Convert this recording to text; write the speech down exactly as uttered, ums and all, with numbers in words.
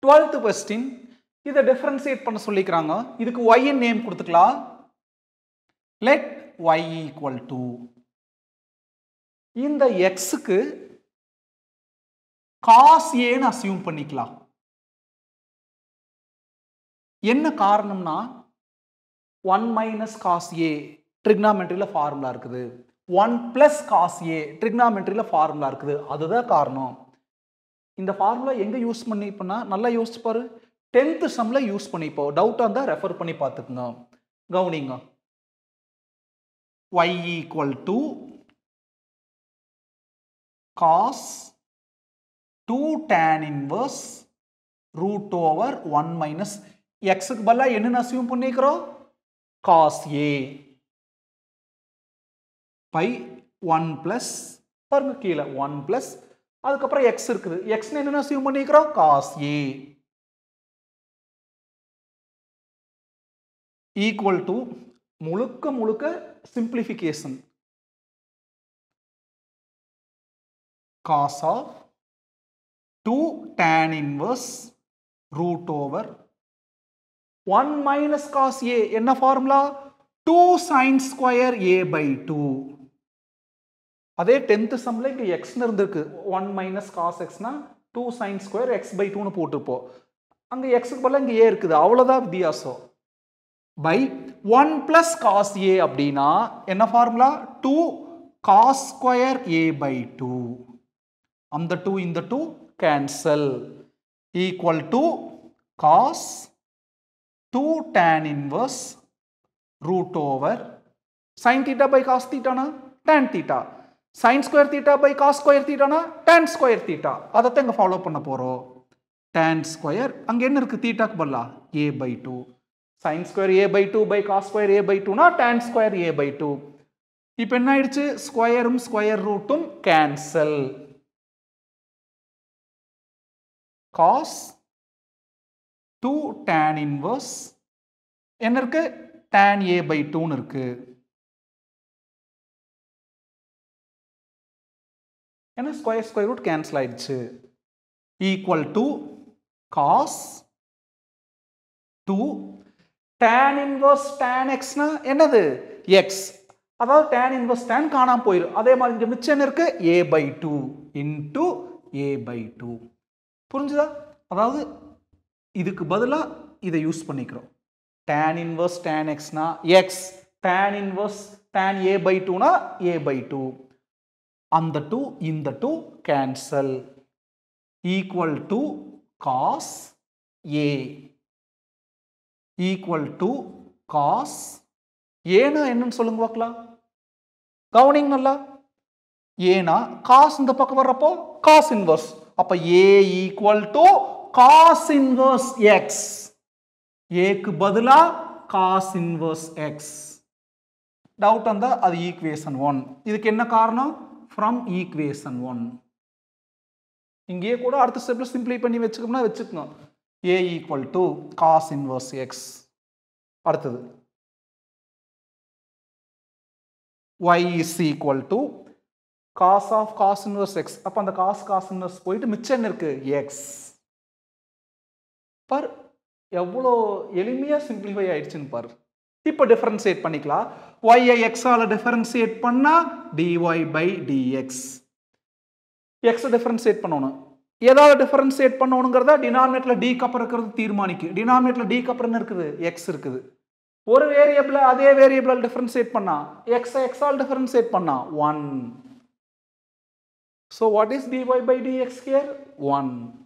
twelfth question இதை differentiate பண்ண சொல்லிக்கிறாங்க. இதுக்கு y in name கொடுத்துக்கலாம். Let y equal to இந்த x க்கு cos A ன்னு assume பண்ணிக்கலாம். என்ன காரணம்னா one minus cos A trigonometryல ஃபார்முலா இருக்குது. one plus cos A trigonometryல ஃபார்முலா இருக்குது. அதுதான் காரணம். இந்த ஃபார்முலா எங்க யூஸ் பண்ணிப்போனா நல்லா யோசிச்சு பாரு. tenth சம்ல யூஸ் பண்ணிப்போம். டவுட்டா இருந்தா ரெஃபர் பண்ணி பார்த்துக்குங்க. கவனிங்க. y equal to cos two tan inverse root over one minus x க்கு பதிலா என்ன அஸ்யூம் பண்ணிக்கிறோம்? cos A by one plus பாருங்க கீழே one plus அதுக்கப்புறம் x இருக்குது. x ன்னு என்ன அஸ்யூம் பண்ணிக்கிறோம்? cos A equal to முழுக்க முழுக்க simplification cos of two tan inverse root over one minus cos A என்ன formula? two sin square A by two. அதே tenth சம்ல இங்க x ன்னு இருந்திருக்கு. one minus cos x னா two sin square x by two னு போட்டுப்போம். அங்க x க்கு பதிலா இங்க A இருக்குது. அவ்வளவுதான் வித்தியாசம். by one plus cos A அப்படினா என்ன formula? two cos square A by two. அந்த two இந்த two cancel equal to cos two tan inverse root over sin theta by cos theta na tan theta, sin square theta by cos square theta na tan square theta. அதத்தை இங்க follow பண்ண போறோம். tan square அங்க என்ன இருக்கு? theta க்கு பதிலா A by two. sin square A by two by cos square A by two na tan square A by two. இப்போ என்ன ஆயிடுச்சு? ஸ்கொயரும் ஸ்கொயர் ரூட்டும் cancel. cos two tan inverse என்ன இருக்கு? tan A by two னு இருக்கு. என்ன ஸ்கொயர் ஸ்கொயர் ரூட் கேன்சல் ஆயிடுச்சு. Equal to cos two tan inverse tan x னா என்னது? x. அதாவது tan inverse tan காணாம போயிடும். அதே மாதிரி இங்க மிச்சம் என்ன இருக்கு? A by two into A by two. புரிஞ்சுதா? அதாவது இதுக்கு பதிலா இதை யூஸ் பண்ணிக்கிறோம். tan inverse tan x னா x, tan inverse tan A by two னா A by two. அந்த two இந்த two cancel equal to cos A equal to cos A னா என்னன்னு சொல்லுங்க பார்க்கலாம். கவனிங்க நல்லா. A னா cos இந்த பக்கம் வர்றப்போ cos inverse. அப்ப A equal to cos inverse x. A க்கு பதிலா cos inverse x. டவுட் வந்தா அது ஈக்குவேஷன் one. இதுக்கு என்ன காரணம்? from equation one. இங்கே கூட அடுத்த ஸ்டெப்ல சிம்பிளை பண்ணி வெச்சுக்கோம்னா வெச்சுக்கணும். A equal to cos inverse x. அடுத்தது y is equal to cos of cos inverse x. அப்ப அந்த cos cos inverse போயிட்டு மிச்சம் என்ன இருக்கு? x. பார் எவ்வளோ எளிமையா சிம்பிளிஃபை ஆயிடுச்சுன்னு பாரு. இப்போ டிஃபரன்ஷியேட் பண்ணிக்கலாம். y ஐ x ஆல டிஃபரன்ஷியேட் பண்ணா dy by dx. x differentiate பண்ணணும். ஏதாவது டிஃபரன்ஷியேட் பண்ணணுங்கிறதா டினாமினேட்டர்ல d க்கு அப்புறம் இருக்கிறது தீர்மானிக்கு. டினாமினேட்டர்ல d க்கு அப்புறம் என்ன இருக்குது? x இருக்குது. ஒரு வேரியபிள் அதே வேரியபிளால் டிஃபரன்ஷியேட் பண்ணா x x ஆல் டிஃபரன்ஷியேட் பண்ணா one. So what is dy by dx here? one.